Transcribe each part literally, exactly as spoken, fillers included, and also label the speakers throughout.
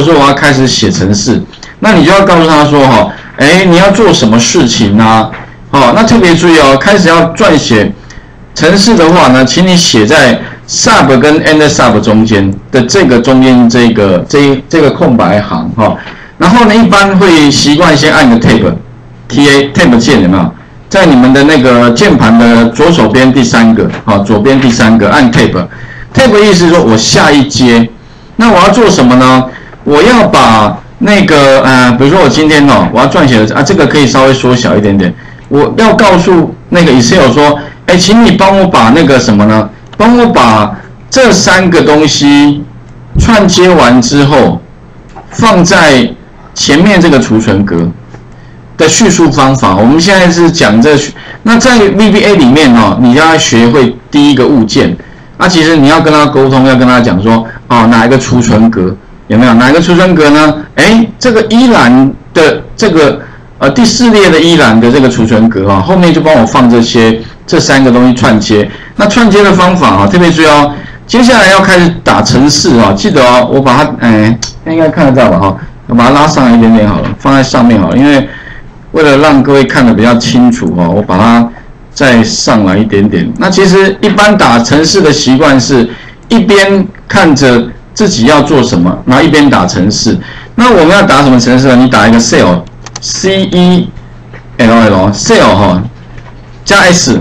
Speaker 1: 说我要开始写程式，那你就要告诉他说哈，哎，你要做什么事情啊？哦，那特别注意哦，开始要撰写程式的话呢，请你写在 sub 跟 end sub 中间的这个中间这个这这个空白行哈、哦。然后呢，一般会习惯先按个 tab，t a tab 键有没有？在你们的那个键盘的左手边第三个，好，左边第三个按 tab。tab 意思是说我下一阶，那我要做什么呢？我要把那个呃，比如说我今天哦，我要撰写的啊，这个可以稍微缩小一点点。我要告诉那个 Excel 说，哎，请你帮我把那个什么呢？帮我把这三个东西串接完之后，放在前面这个储存格的叙述方法。我们现在是讲这，那在 V B A 里面哦，你要学会第一个物件。那、啊、其实你要跟他沟通，要跟他讲说，哦，哪一个储存格有没有？哪一个储存格呢？哎，这个一栏的这个呃第四列的一栏的这个储存格啊、哦，后面就帮我放这些这三个东西串接。那串接的方法啊、哦，特别注意哦。接下来要开始打程式啊、哦，记得哦，我把它，哎，应该看得到吧？哈、哦，我把它拉上来一点点好了，放在上面好了，因为为了让各位看得比较清楚哈、哦，我把它再上来一点点。那其实一般打程式的习惯是一边看着自己要做什么，然后一边打程式。那我们要打什么程式呢？你打一个 cell c e l l cell 哈加 s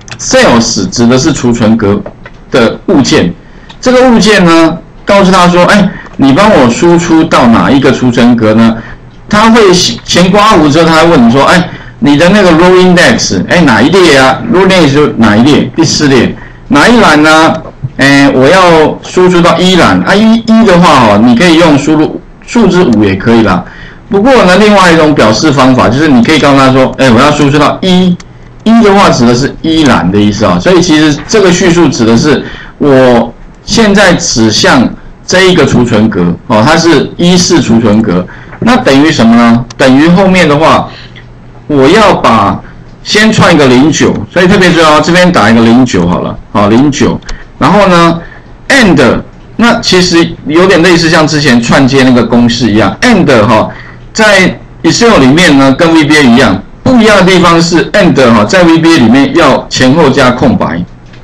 Speaker 1: cells 指的是储存格的物件。这个物件呢，告诉他说，哎，你帮我输出到哪一个储存格呢？他会前刮弧之后，他会问你说，哎，你的那个 row index， 哎，哪一列啊 ？row index 就哪一列？第四列，哪一栏呢？哎，我要输出到一栏啊，一一的话哦，你可以用输入数字五也可以啦。不过呢，另外一种表示方法就是你可以告诉他说，哎，我要输出到一，一的话指的是一栏的意思啊。所以其实这个叙述指的是我现在指向这一个储存格哦，它是一式储存格，那等于什么呢？等于后面的话，我要把先串一个零九，所以特别注意哦，这边打一个零九好了，好零九。然后呢 ，and 那其实有点类似像之前串接那个公式一样 ，and 哈，在 Excel 里面呢跟 V B A 一样，不一样的地方是 and 哈，在 V B A 里面要前后加空白，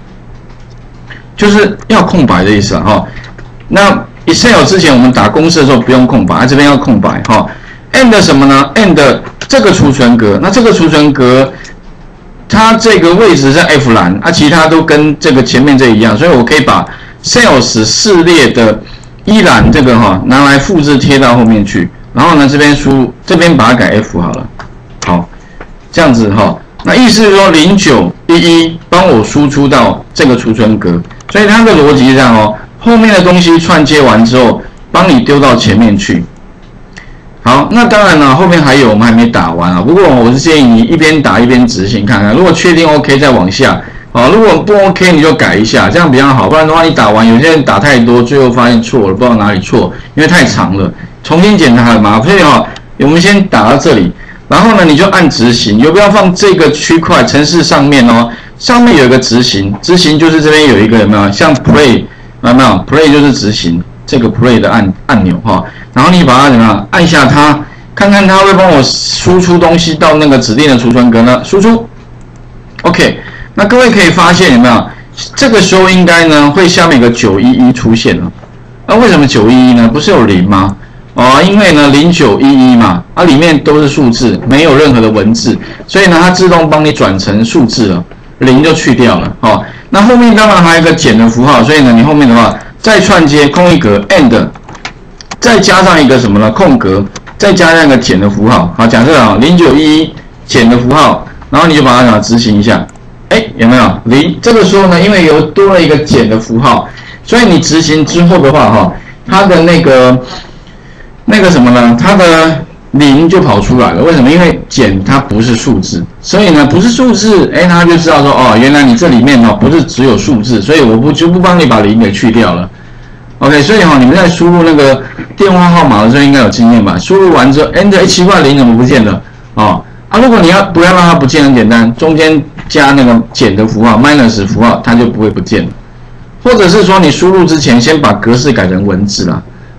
Speaker 1: 就是要空白的意思啊哈。那 Excel 之前我们打公式的时候不用空白，这边要空白哈。and 什么呢 ？and 这个储存格，那这个储存格。它这个位置在 F 栏啊，其他都跟这个前面这一样，所以我可以把 sales 四列的一栏这个哈拿来复制贴到后面去，然后呢这边输这边把它改 F 好了，好，这样子哈，那意思是说零九一一帮我输出到这个储存格，所以它的逻辑是这样哦，后面的东西串接完之后，帮你丢到前面去。好，那当然了，后面还有我们还没打完啊。不过我是建议你一边打一边执行看看，如果确定 OK 再往下。啊，如果不 OK 你就改一下，这样比较好。不然的话你打完，有些人打太多，最后发现错了，不知道哪里错，因为太长了，重新检查很麻烦。所以哦，我们先打到这里，然后呢你就按执行，有没有放这个区块程式上面哦？上面有一个执行，执行就是这边有一个有没有？像 Play 有没有 ？Play 就是执行这个 Play 的按按钮哈。然后你把它怎么样按下它，看看它会帮我输出东西到那个指定的储存格呢？输出 ，OK。那各位可以发现有没有？这个时候应该呢会下面有个九一一出现了。那、啊、为什么九一一呢？不是有零吗？哦，因为呢零九一一嘛，它、啊、里面都是数字，没有任何的文字，所以呢它自动帮你转成数字了，零就去掉了。哦，那后面当然还有一个减的符号，所以呢你后面的话再串接空一格 and。再加上一个什么呢？空格，再加上一个减的符号。好，假设啊，零九一一减的符号，然后你就把它执行一下。哎，有没有零？这个时候呢，因为有多了一个减的符号，所以你执行之后的话，哈，它的那个那个什么呢？它的零就跑出来了。为什么？因为减它不是数字，所以呢不是数字，哎，它就知道说哦，原来你这里面哦不是只有数字，所以我不就不帮你把零给去掉了。OK， 所以哈、哦，你们在输入那个电话号码的时候应该有经验吧？输入完之后 ，Enter， 哎，奇怪，零怎么不见了？哦，啊，如果你要不要让它不见，很简单，中间加那个减的符号 ，minus 符号，它就不会不见了。或者是说，你输入之前先把格式改成文字啦。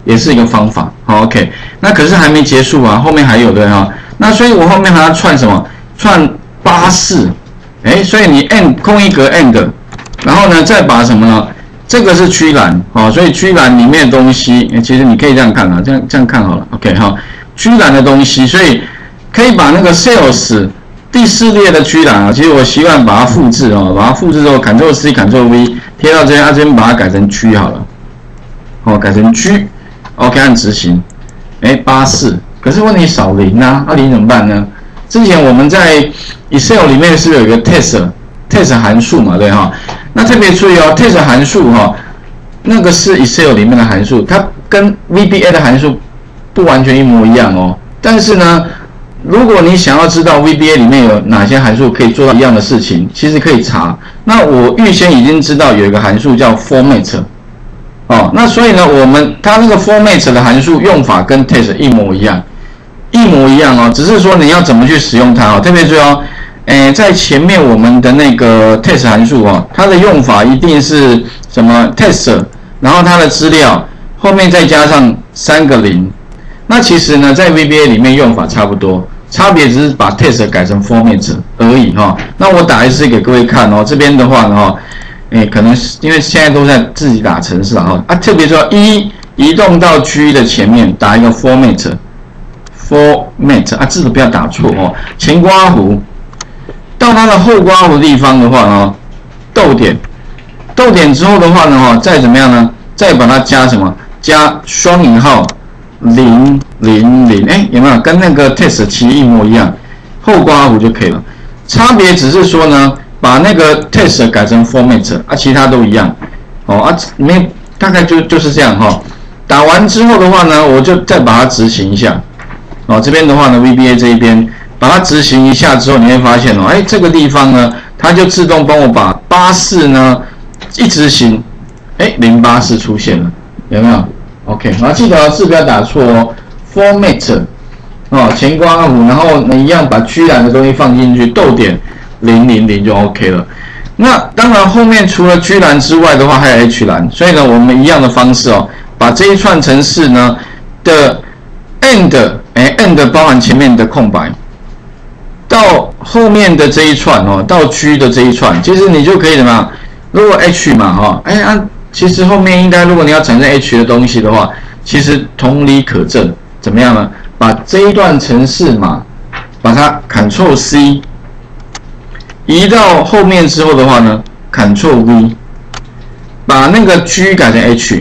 Speaker 1: 也是一个方法。好 ，OK， 那可是还没结束啊，后面还有的哈。那所以我后面还要串什么？串八四，哎，所以你 and 空一格 and， 然后呢再把什么呢？这个是区栏，哦，所以区栏里面的东西，其实你可以这样看啊，这样这样看好了 ，OK 哈，区栏的东西，所以可以把那个 sales 第四列的区栏啊，其实我习惯把它复制哦，把它复制之后 ，Ctrl C Ctrl V 贴到这边，啊这边把它改成区好了，哦，改成区 ，OK 按执行，哎八四，可是问题少零啊，那零怎么办呢？之前我们在 Excel 里面是有一个 test test 函数嘛，对哈。那特别注意哦 ，test 函数哈、哦，那个是 Excel 里面的函数，它跟 V B A 的函数不完全一模一样哦。但是呢，如果你想要知道 V B A 里面有哪些函数可以做到一样的事情，其实可以查。那我预先已经知道有一个函数叫 format， 哦，那所以呢，我们它那个 format 的函数用法跟 test 一模一样，一模一样哦，只是说你要怎么去使用它哦，特别注意哦。诶，在前面我们的那个 test 函数啊，它的用法一定是什么 test， 然后它的资料后面再加上三个零。那其实呢，在 V B A 里面用法差不多，差别只是把 test 改成 format 而已哈、哦。那我打一次给各位看哦，这边的话呢哈，诶，可能是因为现在都在自己打程式啊，啊，特别说一移动到 G 的前面打一个 format，format 啊，字不要打错哦，前括弧。到它的后括弧的地方的话呢，逗点，逗点之后的话呢，哈，再怎么样呢？再把它加什么？加双引号零零零，哎，有没有跟那个 test 其实一模一样？后括弧就可以了，差别只是说呢，把那个 test 改成 format 啊，其他都一样，哦啊，没大概就就是这样哈、哦。打完之后的话呢，我就再把它执行一下，哦，这边的话呢 ，V B A 这一边。把它执行一下之后，你会发现哦，哎，这个地方呢，它就自动帮我把八四呢一执行，哎，零八四出现了，有没有 ？OK， 然后记得字不要打错哦 ，format 哦，前括弧，然后你一样把区栏的东西放进去，逗点零零零就 OK 了。那当然后面除了区栏之外的话，还有 H 栏，所以呢，我们一样的方式哦，把这一串程式呢的 end， 哎 ，end 包含前面的空白。到后面的这一串哦，到 G 的这一串，其实你就可以怎么样？如果 H 嘛哈，哎啊，其实后面应该如果你要产生 H 的东西的话，其实同理可证，怎么样呢？把这一段程式码，把它 Ctrl C 移到后面之后的话呢 ，Ctrl V 把那个 G 改成 H。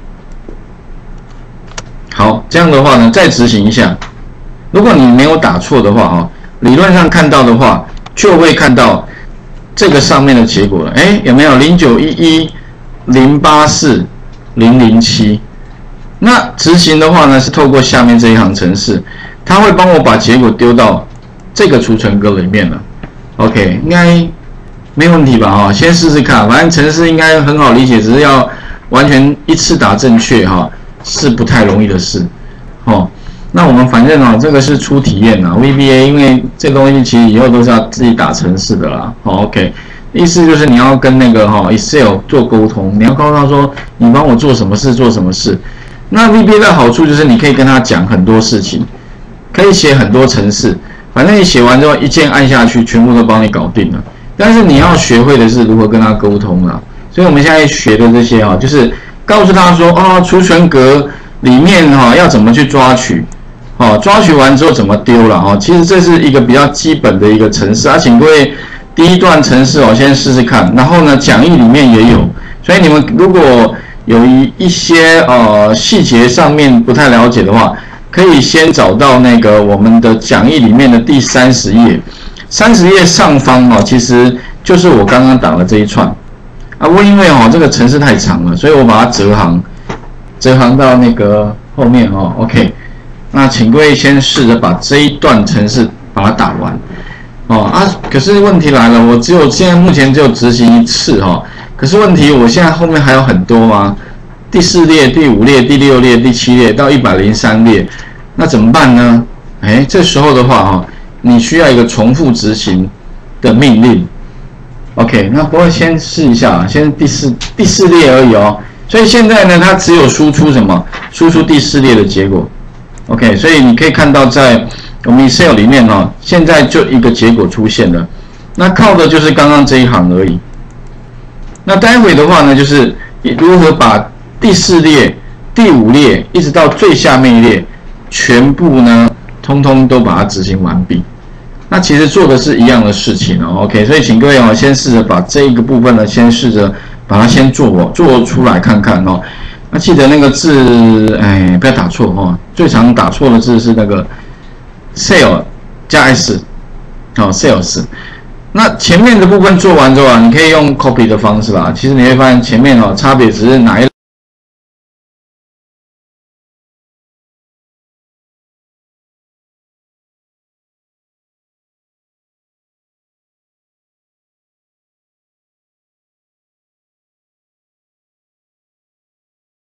Speaker 1: 好，这样的话呢，再执行一下。如果你没有打错的话哈。理论上看到的话，就会看到这个上面的结果了。哎，有没有零九一一零八四零零七？那执行的话呢，是透过下面这一行程式，它会帮我把结果丢到这个储存格里面了。OK， 应该没问题吧？哈，先试试看，反正程式应该很好理解，只是要完全一次打正确哈，是不太容易的事。哦。那我们反正哦，这个是初体验啊 ，V B A， 因为这东西其实以后都是要自己打程式的啦。好 ，OK， 意思就是你要跟那个哈 Excel 做沟通，你要告诉他说你帮我做什么事，做什么事。那 V B A 的好处就是你可以跟他讲很多事情，可以写很多程式，反正你写完之后一键按下去，全部都帮你搞定了。但是你要学会的是如何跟他沟通啦。所以我们现在学的这些哈，就是告诉他说哦，储存格里面哈要怎么去抓取。哦，抓取完之后怎么丢了哦？其实这是一个比较基本的一个程式啊，请各位第一段程式哦，先试试看。然后呢，讲义里面也有，所以你们如果有一一些呃细节上面不太了解的话，可以先找到那个我们的讲义里面的第三十页，三十页上方哦，其实就是我刚刚打的这一串啊。不过因为哦这个程式太长了，所以我把它折行，折行到那个后面哦 ，OK。那请各位先试着把这一段程式把它打完，哦啊，可是问题来了，我只有现在目前只有执行一次哈、哦，可是问题我现在后面还有很多吗？第四列、第五列、第六列、第七列到一百零三列，那怎么办呢？哎，这时候的话哈、哦，你需要一个重复执行的命令。OK， 那不过先试一下，先第四第四列而已哦。 所以现在呢，它只有输出什么？输出第四列的结果。OK， 所以你可以看到在我们 Excel 里面哦，现在就一个结果出现了。那靠的就是刚刚这一行而已。那待会的话呢，就是如何把第四列、第五列一直到最下面一列，全部呢，通通都把它执行完毕。那其实做的是一样的事情哦。OK， 所以请各位哦，先试着把这一个部分呢，先试着把它先做做出来看看哦。那记得那个字，哎，不要打错哦。最常打错的字是那个 sale 加 s， 哦 sales。那前面的部分做完之后啊，你可以用 copy 的方式啦。其实你会发现前面哦，差别只是哪一